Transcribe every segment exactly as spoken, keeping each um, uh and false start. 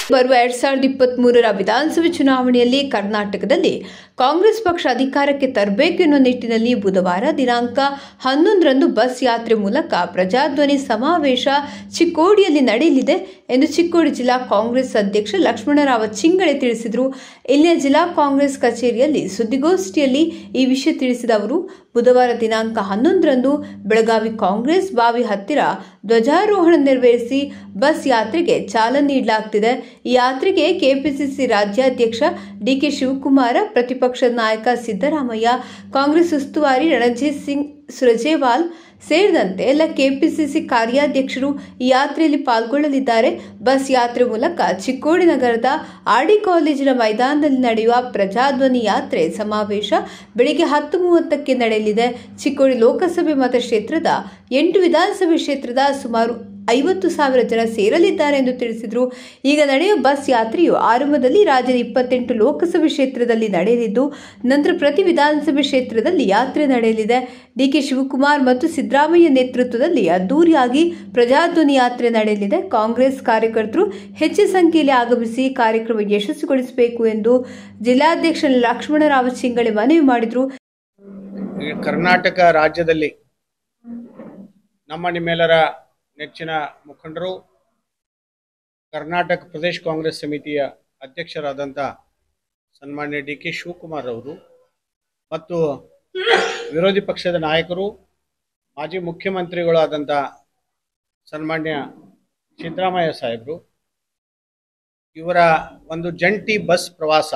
ಬರುವ ಎರಡ್ ಸಾವಿರದ ಇಪ್ಪತ್ತ್ ಮೂರರ ವಿಧಾನಸಭೆ ಚುನಾವಣೆಯಲ್ಲಿ ಕರ್ನಾಟಕದಲ್ಲಿ ಕಾಂಗ್ರೆಸ್ ಪಕ್ಷ ಅಧಿಕಾರಕ್ಕೆ ತರಬೇಕು ಎನ್ನುವ ನಿಟ್ಟಿನಲ್ಲಿ ಬುಧವಾರ ದಿನಾಂಕ ಹನ್ನೊಂದರಂದು ಬಸ್ ಯಾತ್ರೆ ಮೂಲಕ ಪ್ರಜಾಧ್ವನಿ ಸಮಾವೇಶ ಚಿಕ್ಕೋಡಿಯಲ್ಲಿ ನಡೆಯಲಿದೆ ಎಂದು ಚಿಕ್ಕೋಡಿ ಜಿಲ್ಲಾ ಕಾಂಗ್ರೆಸ್ ಅಧ್ಯಕ್ಷ ಲಕ್ಷ್ಮಣರಾವ್ ಚಿಂಗಳೆ ತಿಳಿಸಿದರು. ಇಲ್ಲಿನ ಜಿಲ್ಲಾ ಕಾಂಗ್ರೆಸ್ ಕಚೇರಿಯಲ್ಲಿ ಸುದ್ದಿಗೋಷ್ಠಿಯಲ್ಲಿ ಈ ವಿಷಯ ತಿಳಿಸಿದ ಅವರು, ಬುಧವಾರ ದಿನಾಂಕ ಹನ್ನೊಂದರಂದು ಬೆಳಗಾವಿ ಕಾಂಗ್ರೆಸ್ ಬಾವಿ ಹತ್ತಿರ ಧ್ವಜಾರೋಹಣ ನೆರವೇರಿಸಿ ಬಸ್ ಯಾತ್ರೆಗೆ ಚಾಲನೆ ನೀಡಲಾಗುತ್ತಿದೆ. ಈ ಯಾತ್ರೆಗೆ ಕೆಪಿಸಿಸಿ ರಾಜ್ಯಾಧ್ಯಕ್ಷ ಡಿಕೆ ಶಿವಕುಮಾರ, ಪ್ರತಿಪಕ್ಷದ ನಾಯಕ ಸಿದ್ದರಾಮಯ್ಯ, ಕಾಂಗ್ರೆಸ್ ಉಸ್ತುವಾರಿ ರಣಜಿತ್ ಸಿಂಗ್ ಸುರಜೇವಾಲ್ ಸೇರಿದಂತೆ ಎಲ್ಲ ಕೆಪಿಸಿಸಿ ಕಾರ್ಯಾಧ್ಯಕ್ಷರು ಈ ಯಾತ್ರೆಯಲ್ಲಿ ಪಾಲ್ಗೊಳ್ಳಲಿದ್ದಾರೆ. ಬಸ್ ಯಾತ್ರೆ ಮೂಲಕ ಚಿಕ್ಕೋಡಿ ನಗರದ ಆರ್ಡಿ ಕಾಲೇಜಿನ ಮೈದಾನದಲ್ಲಿ ನಡೆಯುವ ಪ್ರಜಾಧ್ವನಿ ಯಾತ್ರೆ ಸಮಾವೇಶ ಬೆಳಿಗ್ಗೆ ಹತ್ತು ಮೂವತ್ತಕ್ಕೆ ನಡೆಯಲಿದೆ. ಚಿಕ್ಕೋಡಿ ಲೋಕಸಭೆ ಮತಕ್ಷೇತ್ರದ ಎಂಟು ವಿಧಾನಸಭೆ ಕ್ಷೇತ್ರದ ಸುಮಾರು ಐವತ್ತು ಸಾವಿರ ಜನ ಸೇರಲಿದ್ದಾರೆ ಎಂದು ತಿಳಿಸಿದರು. ಈಗ ನಡೆಯುವ ಬಸ್ ಯಾತ್ರೆಯು ಆರಂಭದಲ್ಲಿ ರಾಜ್ಯದ ಇಪ್ಪತ್ತೆಂಟು ಲೋಕಸಭೆ ಕ್ಷೇತ್ರದಲ್ಲಿ ನಡೆಯಲಿದ್ದು, ನಂತರ ಪ್ರತಿ ವಿಧಾನಸಭೆ ಕ್ಷೇತ್ರದಲ್ಲಿ ಯಾತ್ರೆ ನಡೆಯಲಿದೆ. ಡಿಕೆ ಶಿವಕುಮಾರ್ ಮತ್ತು ಸಿದ್ದರಾಮಯ್ಯ ನೇತೃತ್ವದಲ್ಲಿ ಅದ್ದೂರಿಯಾಗಿ ಪ್ರಜಾಧ್ವನಿ ಯಾತ್ರೆ ನಡೆಯಲಿದೆ. ಕಾಂಗ್ರೆಸ್ ಕಾರ್ಯಕರ್ತರು ಹೆಚ್ಚಿನ ಸಂಖ್ಯೆಯಲ್ಲಿ ಆಗಮಿಸಿ ಕಾರ್ಯಕ್ರಮ ಯಶಸ್ವಿಗೊಳಿಸಬೇಕು ಎಂದು ಜಿಲ್ಲಾಧ್ಯಕ್ಷ ಲಕ್ಷ್ಮಣರಾವ್ ಚಿಂಗಳೆ ಮನವಿ ಮಾಡಿದರು. ಕರ್ನಾಟಕ ರಾಜ್ಯದಲ್ಲಿ ನಮ್ಮ ನಿಮ್ಮೆಲ್ಲರ ನೆಚ್ಚಿನ ಮುಖಂಡರು, ಕರ್ನಾಟಕ ಪ್ರದೇಶ ಕಾಂಗ್ರೆಸ್ ಸಮಿತಿಯ ಅಧ್ಯಕ್ಷರಾದಂಥ ಸನ್ಮಾನ್ಯ ಡಿ ಕೆ ಶಿವಕುಮಾರ್ ಅವರು ಮತ್ತು ವಿರೋಧಿ ಪಕ್ಷದ ನಾಯಕರು, ಮಾಜಿ ಮುಖ್ಯಮಂತ್ರಿಗಳಾದಂಥ ಸನ್ಮಾನ್ಯ ಸಿದ್ದರಾಮಯ್ಯ ಸಾಹೇಬರು ಇವರ ಒಂದು ಜಂಟಿ ಬಸ್ ಪ್ರವಾಸ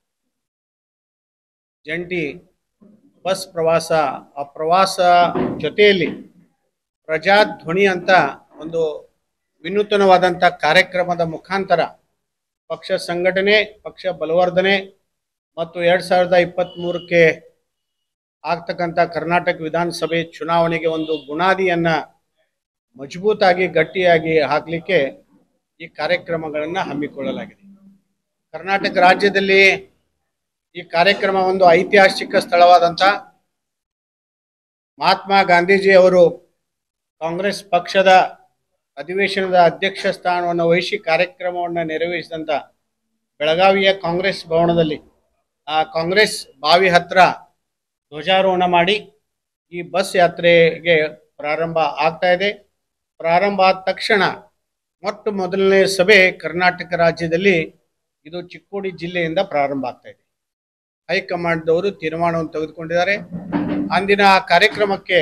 ಜಂಟಿ ಬಸ್ ಪ್ರವಾಸ ಆ ಪ್ರವಾಸ ಜೊತೆಯಲ್ಲಿ ಪ್ರಜಾಧ್ವನಿ ಅಂತ ಒಂದು ವಿನೂತನವಾದಂಥ ಕಾರ್ಯಕ್ರಮದ ಮುಖಾಂತರ ಪಕ್ಷ ಸಂಘಟನೆ, ಪಕ್ಷ ಬಲವರ್ಧನೆ ಮತ್ತು ಎರಡು ಸಾವಿರದ ಇಪ್ಪತ್ತ್ಮೂರಕ್ಕೆ ಆಗ್ತಕ್ಕಂಥ ಕರ್ನಾಟಕ ವಿಧಾನಸಭೆ ಚುನಾವಣೆಗೆ ಒಂದು ಬುನಾದಿಯನ್ನು ಮಜಬೂತಾಗಿ ಗಟ್ಟಿಯಾಗಿ ಹಾಕಲಿಕ್ಕೆ ಈ ಕಾರ್ಯಕ್ರಮಗಳನ್ನು ಹಮ್ಮಿಕೊಳ್ಳಲಾಗಿದೆ. ಕರ್ನಾಟಕ ರಾಜ್ಯದಲ್ಲಿ ಈ ಕಾರ್ಯಕ್ರಮ ಒಂದು ಐತಿಹಾಸಿಕ ಸ್ಥಳವಾದಂಥ ಮಹಾತ್ಮ ಗಾಂಧೀಜಿ ಅವರು ಕಾಂಗ್ರೆಸ್ ಪಕ್ಷದ ಅಧಿವೇಶನದ ಅಧ್ಯಕ್ಷ ಸ್ಥಾನವನ್ನು ವಹಿಸಿ ಕಾರ್ಯಕ್ರಮವನ್ನು ನೆರವೇರಿಸಿದಂಥ ಬೆಳಗಾವಿಯ ಕಾಂಗ್ರೆಸ್ ಭವನದಲ್ಲಿ ಆ ಕಾಂಗ್ರೆಸ್ ಬಾವಿ ಹತ್ರ ಧ್ವಜಾರೋಹಣ ಮಾಡಿ ಈ ಬಸ್ ಯಾತ್ರೆಗೆ ಪ್ರಾರಂಭ ಆಗ್ತಾ ಇದೆ. ಪ್ರಾರಂಭ ಆದ ತಕ್ಷಣ ಮೊಟ್ಟ ಮೊದಲನೇ ಸಭೆ ಕರ್ನಾಟಕ ರಾಜ್ಯದಲ್ಲಿ ಇದು ಚಿಕ್ಕೋಡಿ ಜಿಲ್ಲೆಯಿಂದ ಪ್ರಾರಂಭ ಆಗ್ತಾ ಇದೆ. ಹೈಕಮಾಂಡ್ದವರು ತೀರ್ಮಾನವನ್ನು ತೆಗೆದುಕೊಂಡಿದ್ದಾರೆ. ಅಂದಿನ ಆ ಕಾರ್ಯಕ್ರಮಕ್ಕೆ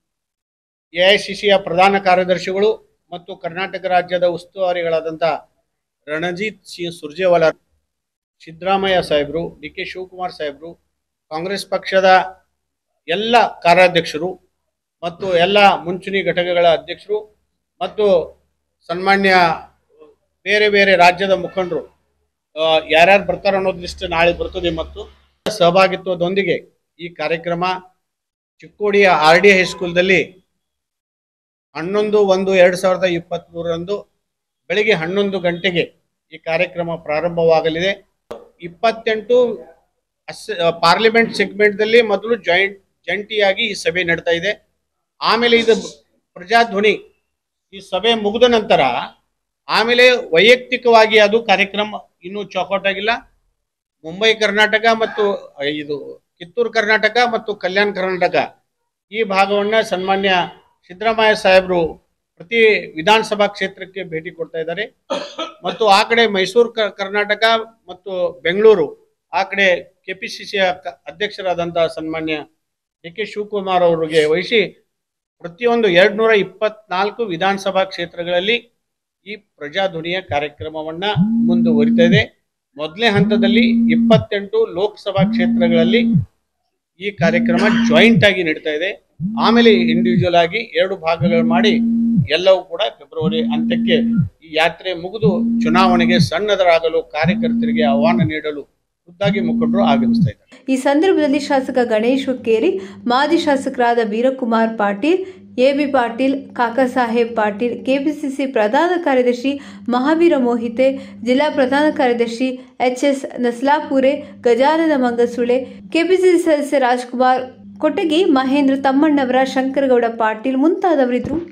ಎ ಐ ಸಿ ಸಿಯ ಪ್ರಧಾನ ಕಾರ್ಯದರ್ಶಿಗಳು ಮತ್ತು ಕರ್ನಾಟಕ ರಾಜ್ಯದ ಉಸ್ತುವಾರಿಗಳಾದಂಥ ರಣಜಿತ್ ಸಿಂಗ್ ಸುರ್ಜೇವಾಲಾ, ಸಿದ್ದರಾಮಯ್ಯ ಸಾಹೇಬರು, ಡಿ ಕೆ ಶಿವಕುಮಾರ್ ಸಾಹೇಬರು, ಕಾಂಗ್ರೆಸ್ ಪಕ್ಷದ ಎಲ್ಲ ಕಾರ್ಯಾಧ್ಯಕ್ಷರು ಮತ್ತು ಎಲ್ಲ ಮುಂಚೂಣಿ ಘಟಕಗಳ ಅಧ್ಯಕ್ಷರು ಮತ್ತು ಸನ್ಮಾನ್ಯ ಬೇರೆ ಬೇರೆ ರಾಜ್ಯದ ಮುಖಂಡರು ಯಾರ್ಯಾರು ಬರ್ತಾರೆ ಅನ್ನೋದು ಲಿಸ್ಟ್ ನಾಳೆ ಬರ್ತದೆ ಮತ್ತು ಸಹಭಾಗಿತ್ವದೊಂದಿಗೆ ಈ ಕಾರ್ಯಕ್ರಮ ಚಿಕ್ಕೋಡಿಯ ಆರ್ ಡಿ ಹೈಸ್ಕೂಲ್ದಲ್ಲಿ ಹನ್ನೊಂದು ಒಂದು ಎರಡು ಸಾವಿರದ ಇಪ್ಪತ್ತ್ ಮೂರರಂದು ಬೆಳಿಗ್ಗೆ ಹನ್ನೊಂದು ಗಂಟೆಗೆ ಈ ಕಾರ್ಯಕ್ರಮ ಪ್ರಾರಂಭವಾಗಲಿದೆ. ಇಪ್ಪತ್ತೆಂಟು ಅಸ್ ಪಾರ್ಲಿಮೆಂಟ್ ಸೆಗ್ಮೆಂಟ್ದಲ್ಲಿ ಮೊದಲು ಜಾಯಿಂಟ್ ಜಂಟಿಯಾಗಿ ಈ ಸಭೆ ನಡೀತಾ ಇದೆ. ಆಮೇಲೆ ಇದು ಪ್ರಜಾಧ್ವನಿ ಈ ಸಭೆ ಮುಗಿದ ನಂತರ ಆಮೇಲೆ ವೈಯಕ್ತಿಕವಾಗಿ ಅದು ಕಾರ್ಯಕ್ರಮ ಇನ್ನೂ ಚೌಕಟ್ಟಾಗಿಲ್ಲ. ಮುಂಬೈ ಕರ್ನಾಟಕ ಮತ್ತು ಇದು ಕಿತ್ತೂರು ಕರ್ನಾಟಕ ಮತ್ತು ಕಲ್ಯಾಣ ಕರ್ನಾಟಕ ಈ ಭಾಗವನ್ನು ಸನ್ಮಾನ್ಯ ಸಿದ್ದರಾಮಯ್ಯ ಸಾಹೇಬರು ಪ್ರತಿ ವಿಧಾನಸಭಾ ಕ್ಷೇತ್ರಕ್ಕೆ ಭೇಟಿ ಕೊಡ್ತಾ ಇದ್ದಾರೆ ಮತ್ತು ಆ ಕಡೆ ಮೈಸೂರು ಕರ್ನಾಟಕ ಮತ್ತು ಬೆಂಗಳೂರು ಆ ಕಡೆ ಕೆಪಿಸಿಸಿಯ ಅಧ್ಯಕ್ಷರಾದಂಥ ಸನ್ಮಾನ್ಯ ಡಿ ಕೆ ಶಿವಕುಮಾರ್ ಅವರಿಗೆ ವಹಿಸಿ ಪ್ರತಿಯೊಂದು ಎರಡು ನೂರ ಇಪ್ಪತ್ನಾಲ್ಕು ವಿಧಾನಸಭಾ ಕ್ಷೇತ್ರಗಳಲ್ಲಿ ಈ ಪ್ರಜಾಧ್ವನಿಯ ಕಾರ್ಯಕ್ರಮವನ್ನು ಮುಂದುವರಿತಾ ಇದೆ. ಮೊದಲನೇ ಹಂತದಲ್ಲಿ ಇಪ್ಪತ್ತೆಂಟು ಲೋಕಸಭಾ ಕ್ಷೇತ್ರಗಳಲ್ಲಿ ಈ ಕಾರ್ಯಕ್ರಮ ಜಾಯಿಂಟ್ ಆಗಿ ನಡೀತಾ ಇದೆ. ಆಮೇಲೆ ಇಂಡಿವಿಜುವಲ್ ಆಗಿ ಎರಡು ಭಾಗಗಳು ಮಾಡಿ ಎಲ್ಲವೂ ಕೂಡ ಫೆಬ್ರವರಿ ಅಂತ್ಯಕ್ಕೆ ಈ ಯಾತ್ರೆ ಮುಗಿದು ಚುನಾವಣೆಗೆ ಸನ್ನದ್ಧರಾಗಲು ಕಾರ್ಯಕರ್ತರಿಗೆ ಆಹ್ವಾನ ನೀಡಲು ಖುದ್ದಾಗಿ ಮುಖಂಡರು ಆಗಮಿಸ್ತಾ ಇದ್ದಾರೆ. ಈ ಸಂದರ್ಭದಲ್ಲಿ ಶಾಸಕ ಗಣೇಶ್ ಹುಕ್ಕೇರಿ, ಮಾಜಿ ಶಾಸಕರಾದ Veerakumar Patil, A B Patil, Kaka Saheb Patil, KPCC ಪ್ರಧಾನ ಕಾರ್ಯದರ್ಶಿ ಮಹಾವೀರ ಮೋಹಿತೆ, ಜಿಲ್ಲಾ ಪ್ರಧಾನ ಕಾರ್ಯದರ್ಶಿ ಎಚ್ ಎಸ್ ನಸ್ಲಾಪುರೆ, ಗಜಾನನ ಮಂಗಸುಳೆ, ಕೆಪಿಸಿಸಿ ಸದಸ್ಯ ರಾಜ್ಕುಮಾರ್ ಕೊಟಗಿ, ಮಹೇಂದ್ರ ತಮ್ಮಣ್ಣವರ, ಶಂಕರಗೌಡ ಪಾಟೀಲ್ ಮುಂತಾದವರಿದ್ದರು.